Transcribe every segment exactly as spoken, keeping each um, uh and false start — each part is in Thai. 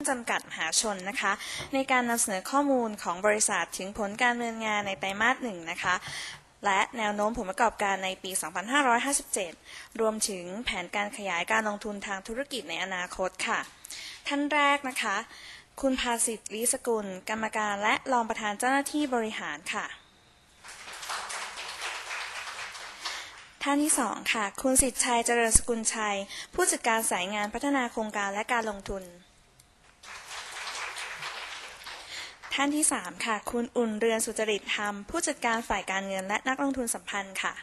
จำกัดมหาชนนะคะในการนำเสนอข้อมูลของบริษัทถึงผลการดำเนินงานในไตรมาสหนึ่งนะคะและแนวโน้มผลประกอบการในปี สองพันห้าร้อยห้าสิบเจ็ด รวมถึงแผนการขยายการลงทุนทางธุรกิจในอนาคตค่ะท่านแรกนะคะคุณภาสิทธิ์ ลีสกุลกรรมการและรองประธานเจ้าหน้าที่บริหารค่ะท่านที่สองค่ะคุณสิทธิ์ชัยเจริญสกุลชัยผู้จัดการสายงานพัฒนาโครงการและการลงทุนท่านที่สามค่ะคุณอุ่นเรือนสุจริตธรรมผู้จัดการฝ่ายการเงินและนักลงทุนสัมพันธ์ค่ะ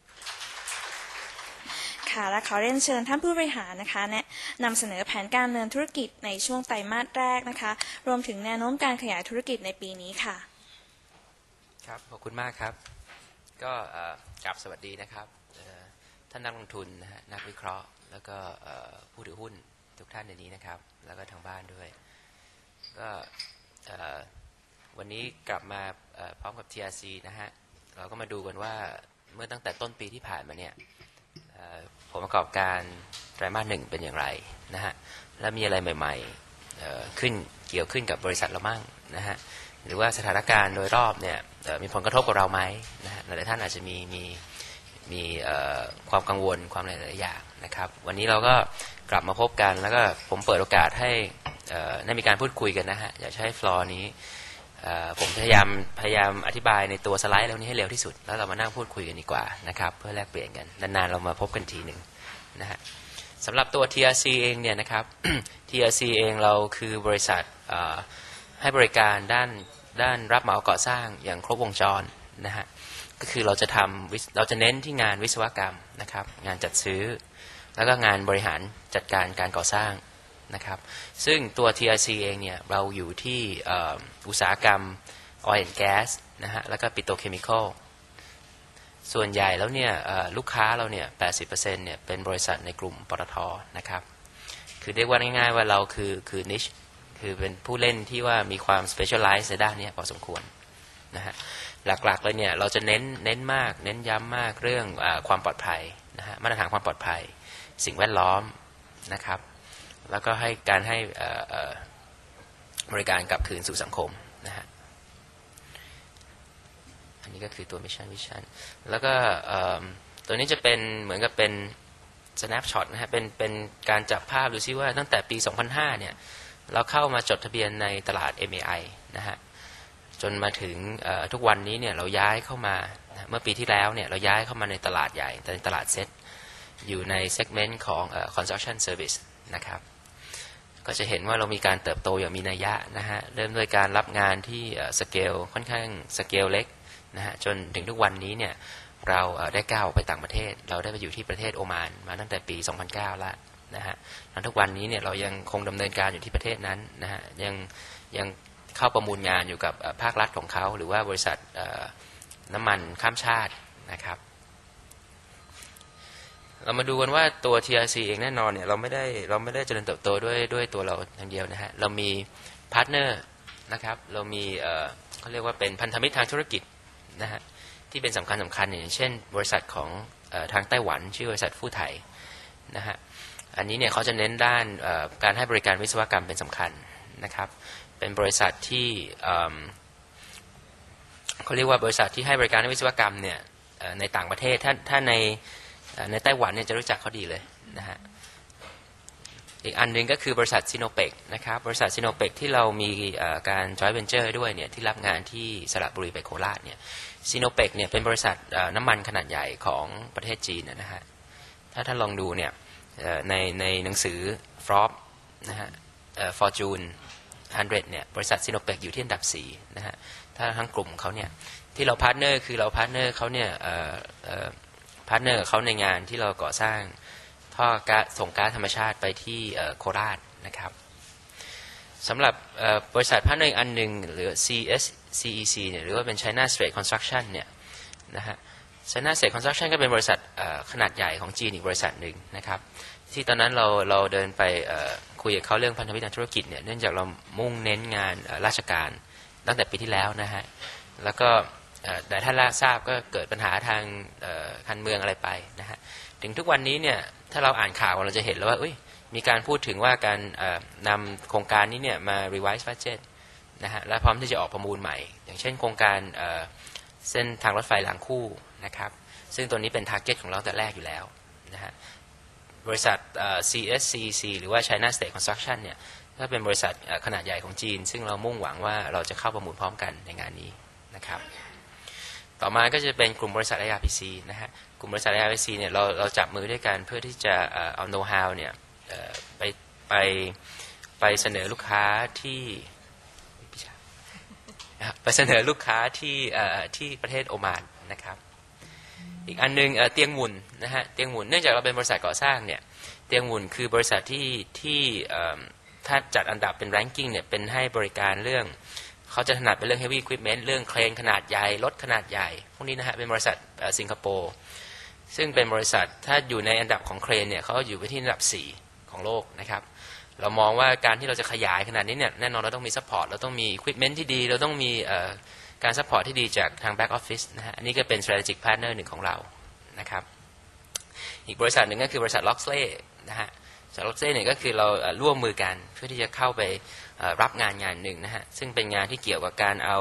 ค่ะและขอเรียนเชิญท่านผู้บริหารนะคะแนะนำเสนอแผนการดำเนินธุรกิจในช่วงไตรมาสแรกนะคะรวมถึงแนวโน้มการขยายธุรกิจในปีนี้ค่ะครับขอบคุณมากครับก็กลับสวัสดีนะครับท่านนักลงทุนนะฮะนักวิเคราะห์แล้วก็ผู้ถือหุ้นทุกท่านในนี้นะครับแล้วก็ทางบ้านด้วยก็วันนี้กลับมาพร้อมกับ ที อาร์ ซี นะฮะเราก็มาดูกันว่าเมื่อตั้งแต่ต้นปีที่ผ่านมาเนี่ยผลประกอบการไตรมาสหนึ่งเป็นอย่างไรนะฮะและมีอะไรใหม่ๆขึ้นเกี่ยวขึ้นกับบริษัทเรามั่งนะฮะหรือว่าสถานการณ์โดยรอบเนี่ยมีผลกระทบกับเราไหมนะฮะหลายท่านอาจจะมีมีมีความกังวลความหลายๆอย่างนะครับวันนี้เราก็กลับมาพบกันแล้วก็ผมเปิดโอกาสให้ได้มีการพูดคุยกันนะฮะอยากใช้ฟลอร์นี้ผมพยายามพยายามอธิบายในตัวสไลด์แล้วนี้ให้เร็วที่สุดแล้วเรามานั่งพูดคุยกันดีกว่านะครับเพื่อแลกเปลี่ยนกันนานๆเรามาพบกันทีหนึ่งนะฮะสำหรับตัว ที อาร์ ซี เองเนี่ยนะครับ ที อาร์ ซี เองเราคือบริษัทให้บริการด้านด้านรับเหมาก่อสร้างอย่างครบวงจรนะฮะก็คือเราจะทำเราจะเน้นที่งานวิศวกรรมนะครับงานจัดซื้อแล้วก็งานบริหารจัดการการก่อสร้างนะครับซึ่งตัว ที อาร์ ซี เองเนี่ยเราอยู่ที่อุตสาหกรรม Oil and Gas นะฮะแล้วก็ Petrochemical ส่วนใหญ่แล้วเนี่ยลูกค้าเราเนี่ย แปดสิบเปอร์เซ็นต์ เนี่ยเป็นบริษัทในกลุ่มปตท.นะครับคือเรียกว่าง่ายๆว่าเราคือคือ niche คือเป็นผู้เล่นที่ว่ามีความ specialize ในด้านนี้พอสมควรนะฮะหลักๆเลยเนี่ยเราจะเน้นเน้นมากเน้นย้ำมากเรื่องอความปลอดภัยนะฮะมาตรฐานความปลอดภัยสิ่งแวดล้อมนะครับแล้วก็ให้การให้บริการกลับคืนสู่สังคมนะฮะอันนี้ก็คือตัว Mission Vision แล้วก็ตัวนี้จะเป็นเหมือนกับเป็น snapshot นะฮะเป็นเป็นการจับภาพดูซิว่าตั้งแต่ปีสองพันห้าเนี่ยเราเข้ามาจดทะเบียนในตลาด เอ็ม เอ ไอ นะฮะจนมาถึงทุกวันนี้เนี่ยเราย้ายเข้ามาเมื่อปีที่แล้วเนี่ยเราย้ายเข้ามาในตลาดใหญ่ในตลาดเซ็ตอยู่ใน segment ของ construction service นะครับก็จะเห็นว่าเรามีการเติบโตอย่างมีนัยยะนะฮะเริ่มด้วยการรับงานที่สเกลค่อนข้างสเกลเล็กนะฮะจนถึงทุกวันนี้เนี่ยเราได้ก้าวไปต่างประเทศเราได้ไปอยู่ที่ประเทศโอมานมาตั้งแต่ปีสองพันเก้าแล้วนะฮะแล้วทุกวันนี้เนี่ยเรายังคงดำเนินการอยู่ที่ประเทศนั้นนะฮะยังยังเข้าประมูลงานอยู่กับภาครัฐของเขาหรือว่าบริษัทน้ำมันข้ามชาตินะครับเรามาดูกันว่าตัว ที อาร์ ซี เองแน่นอนเนี่ยเราไม่ได้เราไม่ได้เจริญเติบโตด้วยด้วยตัวเราอย่างเดียวนะฮะเรามีพาร์ทเนอร์นะครับเรามีเขาเรียกว่าเป็นพันธมิตรทางธุรกิจนะฮะที่เป็นสำคัญสำคัญอย่างเช่นบริษัทของทางไต้หวันชื่อบริษัทฟู่ไถนะฮะอันนี้เนี่ยเขาจะเน้นด้านการให้บริการวิศวกรรมเป็นสำคัญนะครับเป็นบริษัทที่เขาเรียกว่าบริษัทที่ให้บริการวิศวกรรมเนี่ยในต่างประเทศถ้าถ้าในในไต้หวันเนี่ยจะรู้จักเขาดีเลยนะฮะอีกอันนึงก็คือบริษัทซิโนเปกนะครับบริษัทซิโนเปกที่เรามีการ joint venture ด้วยเนี่ยที่รับงานที่สระบุรีไปโคราชเนี่ยซิโนเปกเนี่ยเป็นบริษัทน้ำมันขนาดใหญ่ของประเทศจีนนะฮะถ้าท่านลองดูเนี่ยในในหนังสือ Forbes นะฮะ Fortune ห้าร้อยเนี่ยบริษัทซิโนเปกอยู่ที่อันดับสี่นะฮะถ้าทั้งกลุ่มเขาเนี่ยที่เราพาร์ทเนอร์คือเราพาร์ทเนอร์เขาเนี่ยพาร์ทเนอร์เขาในงานที่เราก่อสร้างท่อก๊าซส่งก๊าซธรรมชาติไปที่โคราชนะครับสำหรับบริษัทพาร์ทเนอร์อันหนึ่งหรือ ซี เอส ซี อี ซี เนี่ยหรือว่าเป็น China Straight Construction เนี่ยนะฮะ China Straight Construction ก็เป็นบริษัทขนาดใหญ่ของจีนอีกบริษัทหนึ่งนะครับที่ตอนนั้นเราเราเดินไปคุยกับเขาเรื่องพันธมิตรทางธุรกิจเนี่ยเนื่องจากเรามุ่งเน้นงานราชการตั้งแต่ปีที่แล้วนะฮะแล้วก็แต่ท่านทราบก็เกิดปัญหาทางการเมืองอะไรไปนะฮะถึงทุกวันนี้เนี่ยถ้าเราอ่านข่าวเราจะเห็นแล้วว่ามีการพูดถึงว่าการนำโครงการนี้เนี่ยมา revise budget นะฮะและพร้อมที่จะออกประมูลใหม่อย่างเช่นโครงการเส้นทางรถไฟรางคู่นะครับซึ่งตัวนี้เป็น target ของเราแต่แรกอยู่แล้วนะฮะบริษัท ซี เอส ซี ซี หรือว่า China State Construction เนี่ยก็เป็นบริษัทขนาดใหญ่ของจีนซึ่งเรามุ่งหวังว่าเราจะเข้าประมูลพร้อมกันในงานนี้นะครับต่อมาก็จะเป็นกลุ่มบริษัท ไอ อาร์ พี ซี นะฮะกลุ่มบริษัท ไอ อาร์ พี ซี เนี่ยเราเราจับมือด้วยกันเพื่อที่จะเอา know-how เนี่ยไปไปไปเสนอลูกค้าที่ไปเสนอลูกค้าที่ที่ประเทศโอมานนะครับอีกอันนึงเตียงหมุนนะฮะเตียงหมุนเนื่องจากเราเป็นบริษัทก่อสร้างเนี่ยเตียงหมุนคือบริษัทที่ที่ถ้าจัดอันดับเป็น ranking เนี่ยเป็นให้บริการเรื่องเขาจะถนัดเป็นเรื่อง heavy equipment เรื่องเครนขนาดใหญ่รถขนาดใหญ่พวกนี้นะฮะเป็นบริษัทสิงคโปร์ซึ่งเป็นบริษัทถ้าอยู่ในอันดับของเครนเนี่ยเขาอยู่ไปที่อันดับสี่ของโลกนะครับเรามองว่าการที่เราจะขยายขนาดนี้เนี่ยแน่นอนเราต้องมี support เราต้องมี equipment ที่ดีเราต้องมีการ support ที่ดีจากทาง back office นะฮะอันนี้ก็เป็น strategic partner หนึ่งของเรานะครับอีกบริษัทหนึ่งก็คือบริษัท Loxley นะฮะจาก Loxley เนี่ยก็คือเราร่วมมือกันเพื่อที่จะเข้าไปรับงานงานหนึ่งนะฮะซึ่งเป็นงานที่เกี่ยวกับการเอา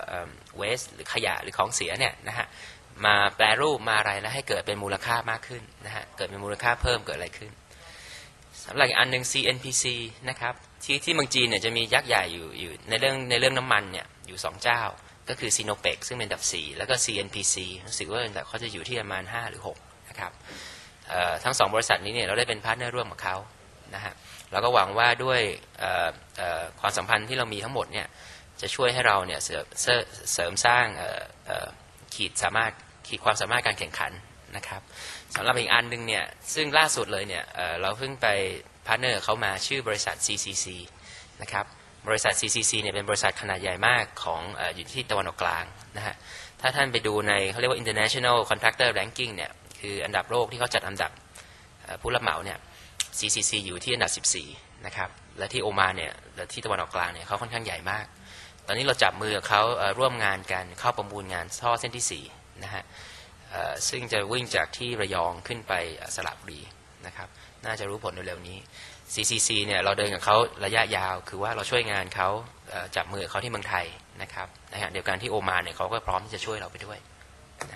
waste หรือขยะหรือของเสียเนี่ยนะฮะมาแปรรูปมาอะไรแล้วให้เกิดเป็นมูลค่ามากขึ้นนะฮะเกิดเป็นมูลค่าเพิ่มเกิดอะไรขึ้นสำหรับอีกอันหนึ่ง ซี เอ็น พี ซี นะครับที่ที่เมืองจีนเนี่ยจะมียักษ์ใหญ่อยู่อยู่ในเรื่องในเรื่องน้ำมันเนี่ยอยู่สองเจ้าก็คือ Sinopec ซึ่งเป็นอันดับสี่แล้วก็ ซี เอ็น พี ซี รู้สึกว่าเขาจะอยู่ที่ประมาณห้าหรือหกนะครับทั้งสองบริษัทนี้เนี่ยเราได้เป็นพาร์ทเนอร์ร่วมกับเขานะฮะเราก็หวังว่าด้วยความสัมพันธ์ที่เรามีทั้งหมดเนี่ยจะช่วยให้เราเนี่ยเสริมเสริมสร้างขีดสามารถขีดความสามารถการแข่งขันนะครับสำหรับอีกอันนึงเนี่ยซึ่งล่าสุดเลยเนี่ยเราเพิ่งไปพาร์ทเนอร์เขามาชื่อบริษัท ซี ซี ซี นะครับบริษัท ซี ซี ซี เนี่ยเป็นบริษัทขนาดใหญ่มากของอยู่ที่ตะวันออกกลางนะฮะถ้าท่านไปดูในเขาเรียกว่า International Contractor Ranking เนี่ยคืออันดับโลกที่เขาจัดอันดับผู้รับเหมาเนี่ย ซี ซี ซี อยู่ที่อันดับสิบสี่นะครับและที่โอมานเนี่ยและที่ตะวันออกกลางเนี่ยเขาค่อนข้างใหญ่มากตอนนี้เราจับมือกับเขาร่วมงานกันเข้าประมูลงานท่อเส้นที่สี่นะฮะซึ่งจะวิ่งจากที่ระยองขึ้นไปสระบุรีนะครับน่าจะรู้ผลเร็วๆนี้ ซี ซี ซี เนี่ยเราเดินกับเขาระยะยาวคือว่าเราช่วยงานเขาจับมือเขาที่เมืองไทยนะครับนะฮะเดียวกันที่โอมานเนี่ยเขาก็พร้อมที่จะช่วยเราไปด้วยนะ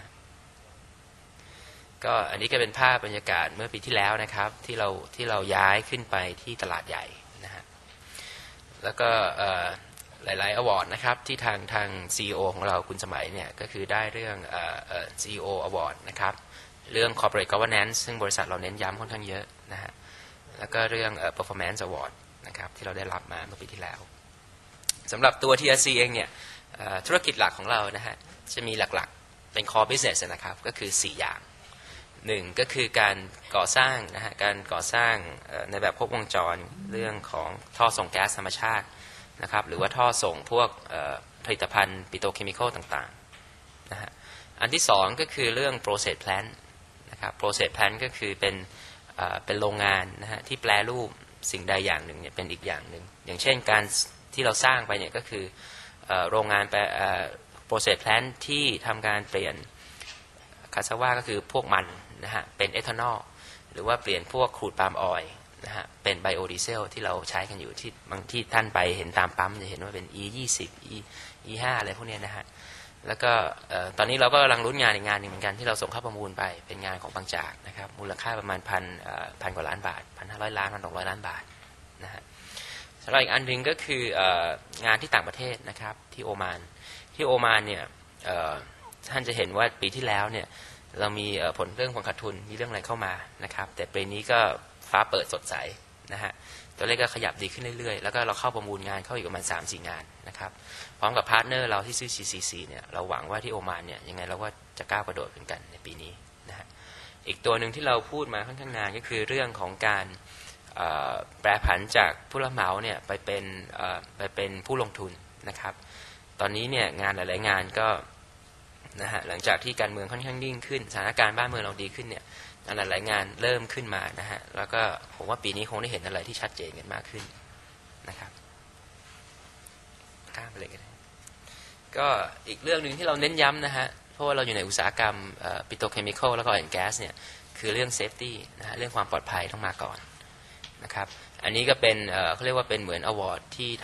ก็อันนี้ก็เป็นภาพบรรยากาศเมื่อปีที่แล้วนะครับที่เราที่เราย้ายขึ้นไปที่ตลาดใหญ่นะฮะแล้วก็หลายๆอวอร์ดนะครับที่ทางทาง ซี อี โอ ของเราคุณสมัยเนี่ยก็คือได้เรื่องเอ่อเอ่อ ซี อี โอ Award นะครับเรื่อง Corporate Governance ซึ่งบริษัทเราเน้นย้ำค่อนข้างเยอะนะฮะแล้วก็เรื่องเอ่อ Performance Award นะครับที่เราได้รับมาเมื่อปีที่แล้วสำหรับตัว ที อาร์ ซี เองเนี่ยธุรกิจหลักของเรานะฮะจะมีหลักๆเป็น Core Business นะครับก็คือสี่อย่างหนึ่งก็คือการก่อสร้างนะฮะการก่อสร้างในแบบครบวงจรเรื่องของท่อส่งแก๊สธรรมชาตินะครับหรือว่าท่อส่งพวกผลิตภัณฑ์ปิโตรเคมีคอลต่างๆนะฮะอันที่สองก็คือเรื่อง process plant นะครับ process plant ก็คือเป็นเป็นโรงงานนะฮะที่แปรรูปสิ่งใดอย่างหนึ่งเนี่ยเป็นอีกอย่างหนึ่งอย่างเช่นการที่เราสร้างไปเนี่ยก็คือโรงงานแปร process plant ที่ทำการเปลี่ยนคาซาว่าก็คือพวกมันนะฮะเป็นเอทานอลหรือว่าเปลี่ยนพวกครูดปาล์มออยล์นะฮะเป็นไบโอดีเซลที่เราใช้กันอยู่ที่บางที่ท่านไปเห็นตามปั๊มจะเห็นว่าเป็น อี ยี่สิบ E อี ห้า อะไรพวกนี้นะฮะแล้วก็ตอนนี้เราก็กำลังลุ้นงานอีกงานหนึ่งเหมือนกันที่เราส่งเข้าประมูลไปเป็นงานของบางจากนะครับมูลค่าประมาณพันพันกว่าล้านบาทพันห้าร้อยล้านพันสองร้อยล้านบาทนะฮะสำหรับอีกอันหนึ่งก็คืองานที่ต่างประเทศนะครับที่โอมานที่โอมานเนี่ยท่านจะเห็นว่าปีที่แล้วเนี่ยเรามีผลเรื่องผลขาดทุนมีเรื่องอะไรเข้ามานะครับแต่ปีนี้ก็ฟ้าเปิดสดใสนะฮะตัวเลขก็ขยับดีขึ้นเรื่อยๆแล้วก็เราเข้าประมูลงานเข้าอีกประมาณ สามสี่ งานนะครับพร้อมกับพาร์ทเนอร์เราที่ชื่อ ซี ซี ซี เนี่ยเราหวังว่าที่โอมานเนี่ยยังไงเราก็จะก้าวกระโดดเหมือนกันในปีนี้นะฮะอีกตัวหนึ่งที่เราพูดมาค่อนข้างนานก็คือเรื่องของการแปรผันจากผู้รับเหมาเนี่ยไปเป็นไปเป็นผู้ลงทุนนะครับตอนนี้เนี่ยงานหลายๆงานก็นะฮะหลังจากที่การเมืองค่อนข้างนิ่งขึ้นสถานการณ์บ้านเมืองเราดีขึ้นเนี่ยงานหลายๆงานเริ่มขึ้นมานะฮะแล้วก็ผมว่าปีนี้คงได้เห็นอะไรที่ชัดเจนกันมากขึ้นนะครับข้ามไปเลยกันก็อีกเรื่องหนึ่งที่เราเน้นย้ำนะฮะเพราะว่าเราอยู่ในอุตสาหกรรมปิโตรเคมีคอลแล้วก็ออยล์แก๊สเนี่ยคือเรื่องเซฟตี้นะฮะเรื่องความปลอดภัยต้องมาก่อนนะครับอันนี้ก็เป็นเอ่อเขาเรียกว่าเป็นเหมือนอวอร์ดที่